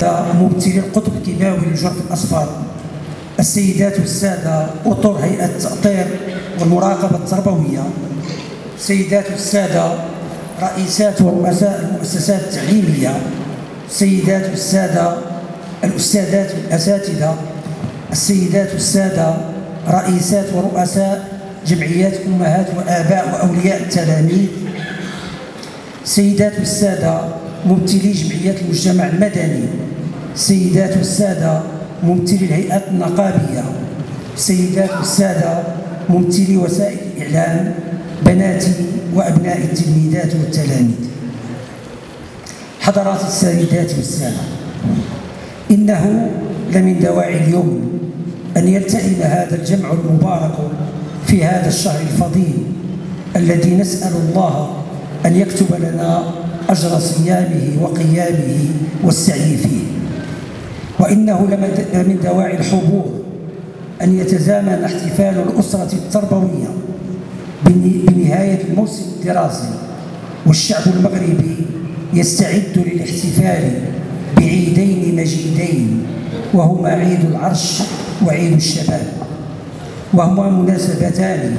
السادة ممثلي القطب الكيماوي للجرف الأصفر، السيدات والسادة أطر هيئة التأطير والمراقبة التربوية، السيدات والسادة رئيسات ورؤساء المؤسسات التعليمية، السيدات والسادة الأستاذات والأساتذة، السيدات والسادة رئيسات ورؤساء جمعيات أمهات وآباء وأولياء التلاميذ، السيدات والسادة ممثلي جمعيات المجتمع المدني، السيدات والسادة ممثلي الهيئات النقابية، السيدات والسادة ممثلي وسائل الإعلام، بناتي وأبناء التلميذات والتلاميذ. حضرات السيدات والسادة، إنه لمن دواعي اليوم أن يلتئم هذا الجمع المبارك في هذا الشهر الفضيل الذي نسأل الله أن يكتب لنا أجر صيامه وقيامه والسعي فيه. وإنه لمن دواعي الحضور أن يتزامن احتفال الأسرة التربوية بنهاية الموسم الدراسي، والشعب المغربي يستعد للاحتفال بعيدين مجيدين، وهما عيد العرش وعيد الشباب، وهما مناسبتان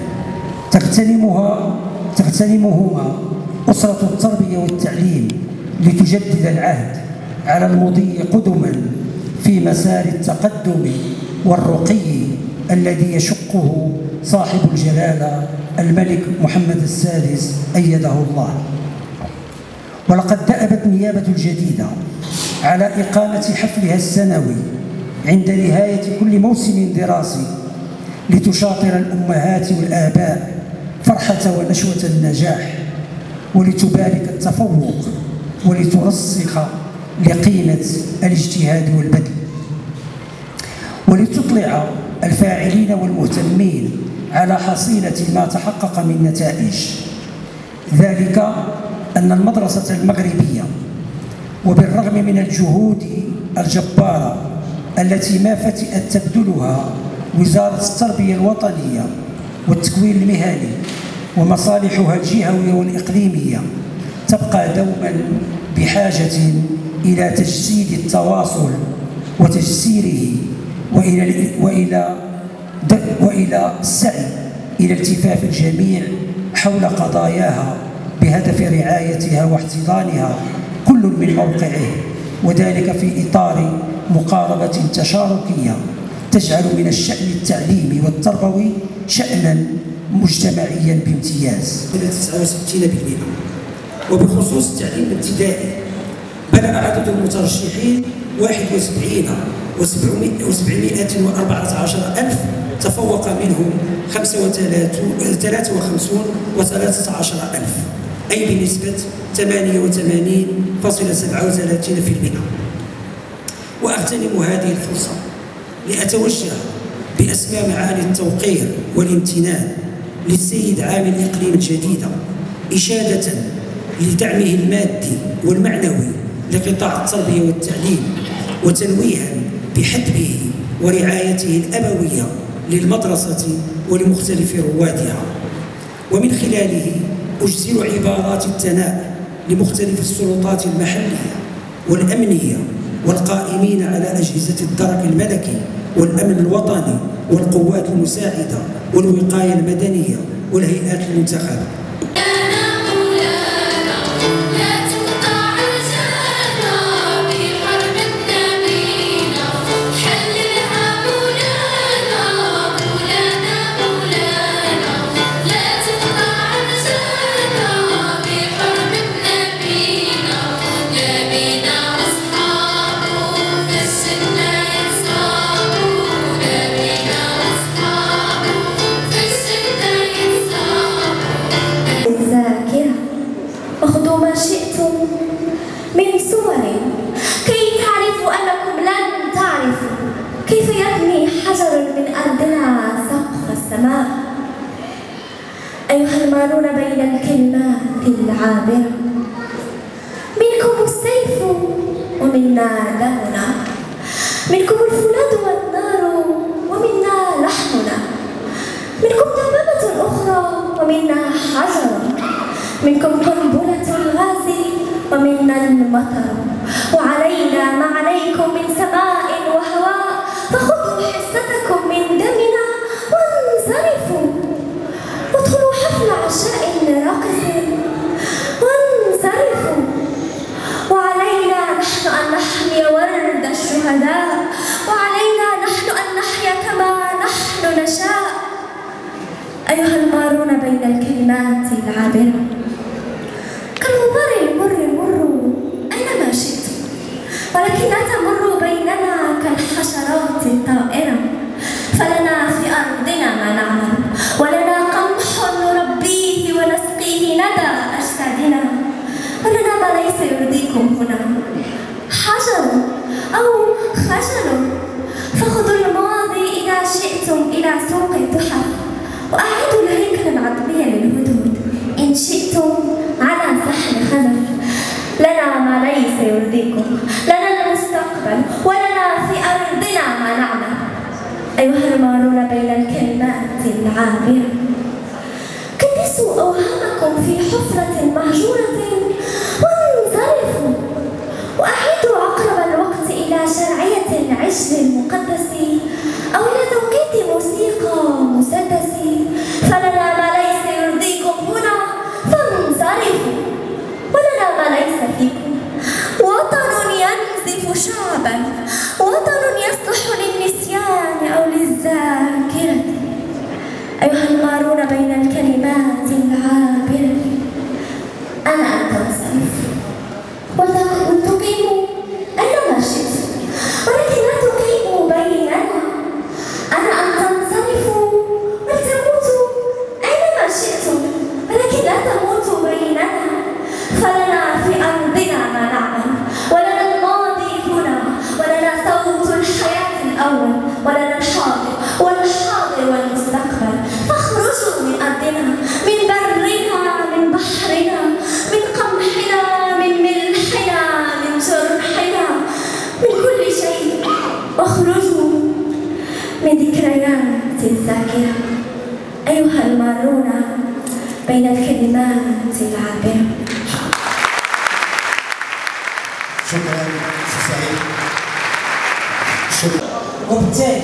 تغتنمهما أسرة التربية والتعليم لتجدد العهد على المضي قدما في مسار التقدم والرقي الذي يشقه صاحب الجلالة الملك محمد السادس أيده الله. ولقد دأبت النيابة الجديدة على إقامة حفلها السنوي عند نهاية كل موسم دراسي لتشاطر الأمهات والآباء فرحة ونشوة النجاح، ولتبارك التفوق، ولترسخ لقيمة الاجتهاد والبذل، ولتطلع الفاعلين والمهتمين على حصيلة ما تحقق من نتائج. ذلك أن المدرسة المغربية وبالرغم من الجهود الجبارة التي ما فتئت تبذلها وزارة التربية الوطنية والتكوين المهني ومصالحها الجهوية والإقليمية، تبقى دوما بحاجة إلى تجسيد التواصل وتجسيره وإلى السعي إلى التفاف الجميع حول قضاياها بهدف رعايتها واحتضانها كل من موقعه، وذلك في إطار مقاربة تشاركية تجعل من الشأن التعليمي والتربوي شأنا مجتمعيا بامتياز. 69%. وبخصوص التعليم الابتدائي بلغ عدد المترشحين 71,714,000، تفوق منهم 53,013,000، أي بنسبة 88.37%. وأغتنم هذه الفرصة لأتوجه بأسمى معاني التوقير والامتنان للسيد عامل الإقليم الجديدة، إشادة لدعمه المادي والمعنوي لقطاع التربية والتعليم، وتنويها بحتمه ورعايته الأبوية للمدرسة ولمختلف روادها. ومن خلاله أجزل عبارات الثناء لمختلف السلطات المحلية والأمنية والقائمين على أجهزة الدرك الملكي والأمن الوطني والقوات المساعدة والوقاية المدنية والهيئات المنتخبة. خذوا ما شئتم من صور كي تعرفوا أنكم لن تعرفوا كيف يبني حجر من أرضنا سقف السماء. أيها المارون بين الكلمات العابرة، منكم السيف ومنا دمنا، منكم الفولاذ والنار ومنا لحمنا، منكم دبابة أخرى ومنا حجر، منكم قنبلة الغاز ومنا المطر، وعلينا ما عليكم من سماء وهواء فخذوا حصتكم من دمنا وانصرفوا. وادخلوا حفل عشاء راقص وانصرفوا. وعلينا نحن أن نحمي ورد الشهداء، وعلينا نحن أن نحيا كما نحن نشاء. أيها المارون بين الكلمات العابرة كالغبار المر مروا أينما شئتم، ولكن لا تمروا بيننا كالحشرات الطائرة. فلنا في أرضنا ما نعمل، ولنا قمح نربيه ونسقيه ندى أجسادنا، ولنا ما ليس يرضيكم هنا حجر أو خجل. فخذوا الماضي إذا شئتم إلى سوق التحف، وأعيدوا الهيكل العظمي للهدود إن شئتم على سحل خزف. لنا ما ليس يرضيكم، لنا المستقبل، ولنا في أرضنا ما نعمل. أيها المارون بين الكلمات العابرة كدسوا أوهامكم في حفرة مهجورة وانصرفوا. وأعيدوا أقرب الوقت إلى شرعية العجل المقدس أو إلى توقيت موسيقى مسدس. فلنا ما ليس يرضيكم هنا فانصرفوا، ولنا ما ليس فيكم. وطن ينزف شعبا، وطن يصلح للنسيان أو للذاكرة. أيها المارون بين الكلمات العابرة أنا أن تنصرفوا وتقيموا أينما شئتم، ولكن لا تقيموا بيننا. أنا أن تنصرفوا ولتموتوا أينما شئتم، ولكن لا تموتوا بيننا. فلنا في أرضنا ما نعمل، ولنا الماضي هنا، ولنا صوت الحياة الأول، ولنا الحاضر والحاضر والمستقبل. فاخرجوا من أرضنا، من برنا، من بحرنا، من قمحنا، من ملحنا، من جرحنا، من كل شيء. واخرجوا من ذكريات الذاكرة. أيها المارون بين الكلمات العابرة. شكرا سي سعيد. شكرا. وبالتالي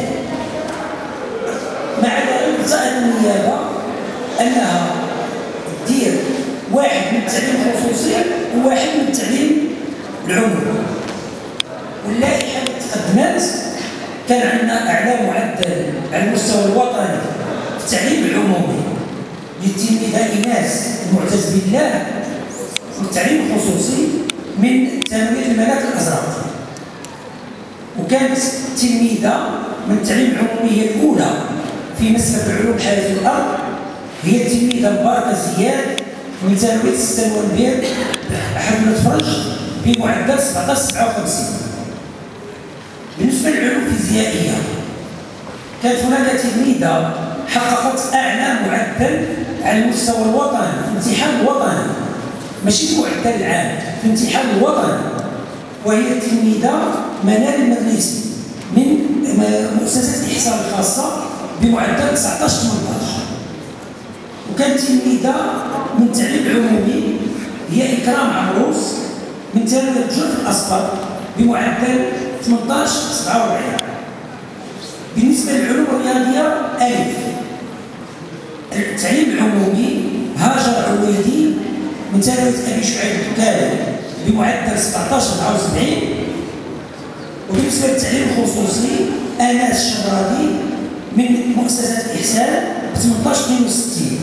مع ذلك سأل النيابة أنها دير واحد من التعليم الخصوصي وواحد من التعليم العمومي. واللائحة اللي تقدمات كان عندنا أعلى معدل على المستوى الوطني في التعليم العمومي للتلميذة إيناس المعتز بالله في التعليم الخصوصي من ثانوية الملاك الأزرق، وكانت تلميذة من التعليم العمومي هي الأولى في مسلك علوم الحياة والأرض هي التلميذة مباركة زياد من ثانوية ستة نوفمبر حملة فرج بمعدل 17.57. بالنسبة للعلوم الفيزيائية كانت هناك تلميذة حققت أعلى معدل على المستوى الوطني في الامتحان الوطني، ماشي في المعدل العام، في الامتحان الوطني، وهي التلميذة منال المدرسي من مؤسسة الإحصاء الخاصة بمعدل 19-18. وكانت تلميذة من التعليم العمومي هي إكرام عمروس من ثانوية الجرف الأصفر بمعدل 18-47. بالنسبة للعلوم الرياضية ألف التعليم العمومي هاجر عويدي من ثانوية أبي شعيب الدكالي بمعدل 17-74. وبالنسبة للتعليم الخصوصي أناس الشبرادي من مؤسسة الإحسان ب 18-62.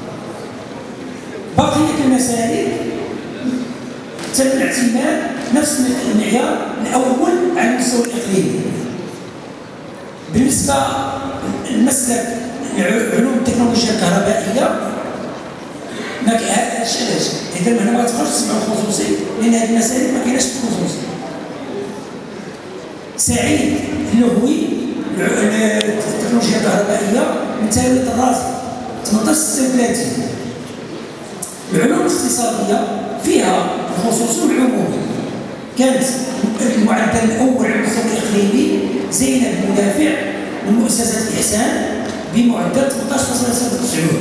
بقية المسالك تم الاعتماد نفس المعيار الأول على المستوى الإقليمي. بالنسبة للمسلك علوم التكنولوجيا الكهربائية ما كاينش، علاش؟ إذا هنا ما تقدرش تسمعوا الخصوصي لأن هذه المسالك ما كايناش في الخصوصي. سعيد اللهوي التكنولوجيا الكهربائية من ثانوية الرازي 18-36. العلوم الاقتصادية فيها الخصوصي والعمومي. كانت المعدل الأول على المستوى الإقليمي زينب مدافع من مؤسسة الإحسان بمعدل 18.97.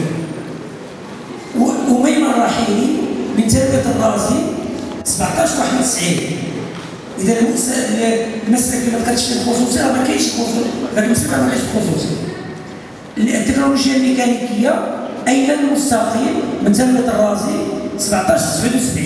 وميمن الرحيلي من ثانوية الرازي 17.91. اذا المسلك اللي ما دخلتش في الخصوصي راه ما كاينش ذاك المسلك ما كاينش في الخصوصي. التكنولوجيا الميكانيكيه ايضا مستقيم من تلميذ الرازي 1779.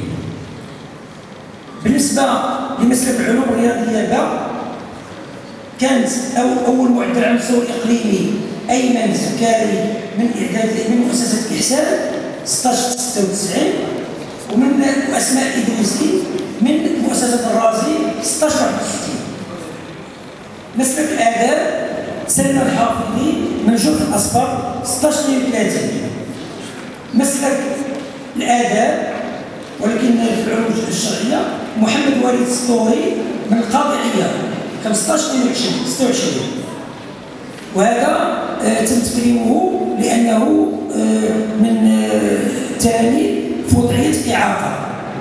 بالنسبه لمسلك العلوم الرياضيه باء كانت اول معدل على المستوى الاقليمي ايمن زكاري من مؤسسه احسان 1696 ومن اسماء ادريسي من مؤسسه الرازي 1661. مسلك الاداب سلمى الحافظي من جرف الاصفر 1632. مسلك الاداب ولكن في العلوم الشرعيه محمد وليد السطوري من القاضعيه 1526. وهذا تم تكريمه لانه من تلاميذ في وضعيه اعاقه.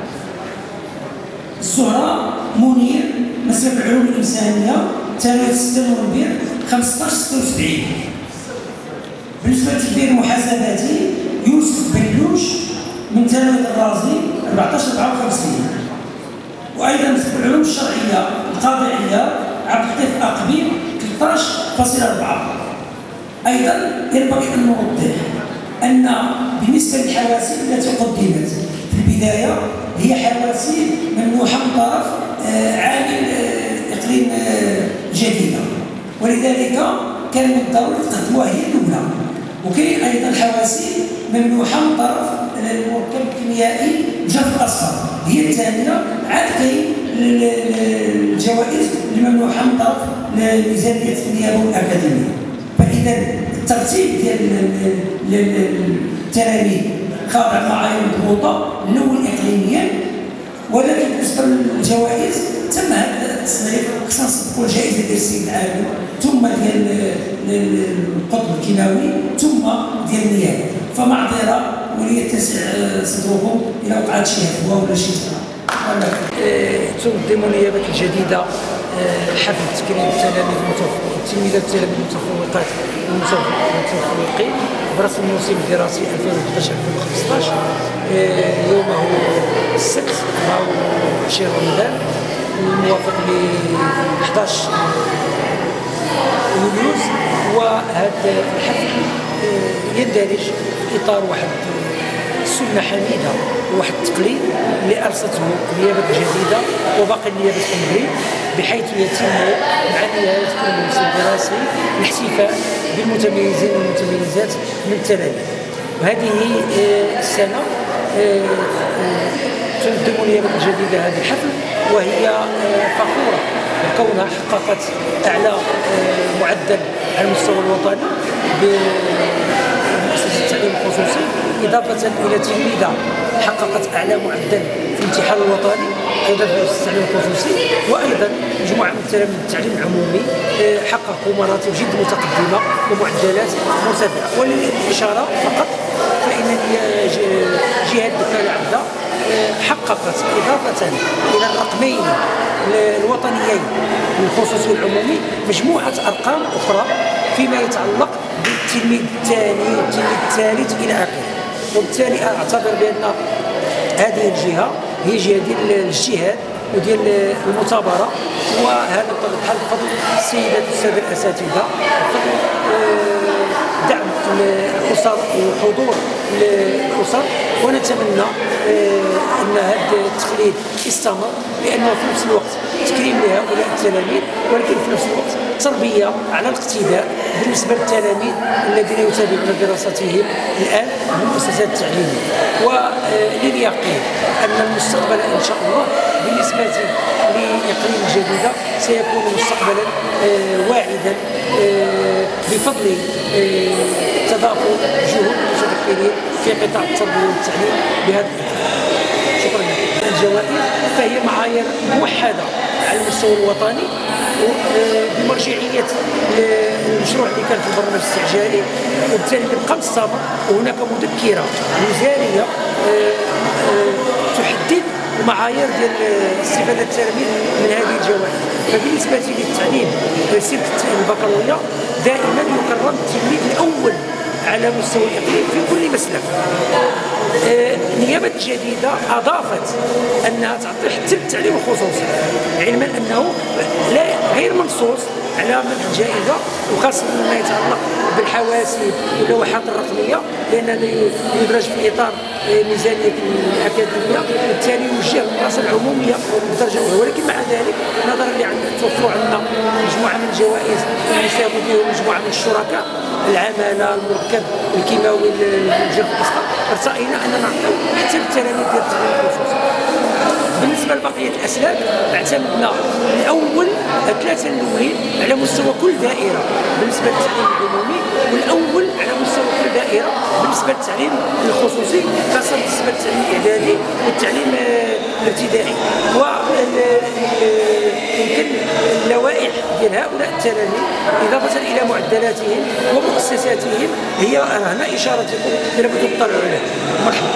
الزهراء منير مسلك العلوم الانسانيه تلاميذ 6 نوفمبر 1576. بالنسبه للتدبير المحاسباتي يوسف بلوش من تلاميذ الرازي 1454. وايضا مسلك العلوم الشرعيه القاضعيه عبد اللطيف اقبي 13.4. ايضا ينبغي ان نوضح ان بالنسبه للحواسيب التي قدمت في البدايه هي حواسيب ممنوحه من طرف عامل اقليم جديده، ولذلك كان من الضروري تقدموها هي الاولى. وكاين ايضا حواسيب ممنوحه من طرف المركب الكيميائي جرف الاصفر هي الثانيه. عاد كاين الجوائز الممنوحه من طرف ميزانيه النيابه الاكاديميه. فاذا الترتيب ديال التلاميذ خاضع معايير مضبوطه الاول اقليميا، ولكن بالنسبه للجوائز تم هذا التصنيف. خصنا نصدقوا الجائزه ديال السيد العالم ثم ديال القطب الكيماوي ثم ديال النيابه. فمعذره وليتسع صدركم الى وقعت شي هفوه ولا شي تقدم النيابه الجديده حفل تكريم التلميذات التلاميذ المتفوقات والمتفوقين براس الموسم الدراسي 2011-2015 يومه السبت 24 رمضان الموافق ل 11 يوليوز. وهذا الحفل يندرج في اطار واحد سنه حميده وواحد التقليد اللي ارسته النيابه الجديده وباقي النيابه في المغرب، بحيث يتم مع نهايه كل موسم دراسي الاحتفاء بالمتميزين والمتميزات من التلاميذ. وهذه السنه تقدم النيابه الجديده هذا الحفل وهي فخوره بكونها حققت اعلى معدل على المستوى الوطني بمؤسسه التعليم الخصوصي، اضافه الى تلميذه حققت اعلى معدل في الامتحان الوطني ايضا في التعليم الخصوصي، وايضا مجموعه من التلاميذ التعليم العمومي حققوا مراتب جد متقدمه ومعدلات مرتفعه. وللاشاره فقط فان جهه الدكتور العبده حققت اضافه الى الرقمين الوطنيين الخصوصي والعمومي مجموعه ارقام اخرى فيما يتعلق بالتلميذ الثاني والتلميذ الثالث الى اخره. وبالتالي اعتبر بان هذه الجهه هي جهه ديال الاجتهاد وديال المثابره، وهذا بطبيعه الحال بفضل السيدات والساده الاساتذه، بفضل دعم الاسر وحضور الاسر. ونتمنى ان هذا التقليد يستمر، لانه في نفس الوقت تكريم لهؤلاء التلاميذ، ولكن في نفس الوقت تربيه على الاقتداء بالنسبه للتلاميذ الذين يتابعون دراستهم الان في المؤسسات التعليميه. ولليقين ان المستقبل ان شاء الله بالنسبه لاقليم الجديده سيكون مستقبلا واعدا بفضل تضافر جهود المتفكرين في قطاع التربيه والتعليم بهذا الاطار. شكرا لكم. الجوائز فهي معايير موحده على المستوى الوطني بمرجعيه المشروع اللي كان في البرنامج الاستعجالي، وبالتالي كنبقى مستمر. وهناك مذكره وزاريه تحدد المعايير ديال استفاده التلاميذ من هذه الجوائز. فبالنسبه للتعليم سلك البكالوريا دائما يكرم التلميذ الاول على مستوى الاقليم في كل مسلك. النيابه الجديده اضافت انها تعطي حتى التعليم الخصوصي، علما انه لا غير منصوص على منح الجائزه، وخاصه ما يتعلق بالحواسيب واللوحات الرقميه، لان هذا يدرج في اطار ميزانيه الاكاديميه، وبالتالي يوجه للدراسه العموميه بالدرجه الاولى. ولكن مع ذلك نظرا لتوفر عندنا مجموعه من الجوائز ونساهم بهم مجموعه من الشركاء، العماله، المركب الكيماوي للجرف الاسطى، ارتئينا ان نعطيو حتى للتلاميذ ديال التعليم الخصوصي. بالنسبه لبقيه الاسلاك اعتمدنا الاول 3 الاولين على مستوى كل دائره بالنسبه للتعليم العمومي، والاول على مستوى كل دائره بالنسبه للتعليم الخصوصي، خاصه بالنسبه للتعليم الاعدادي والتعليم الابتدائي. ويمكن اللوائح ديال هؤلاء التلاميذ اضافه الى معدلاتهم ومؤسساتهم هي هنا اشاره لكم لابد تطلعوا لها. مرحبا.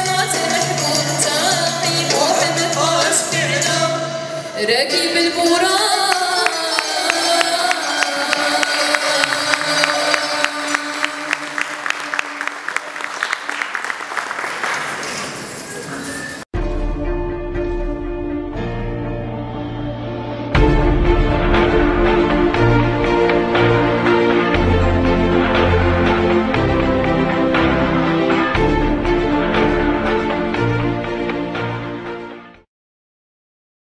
راكب البوران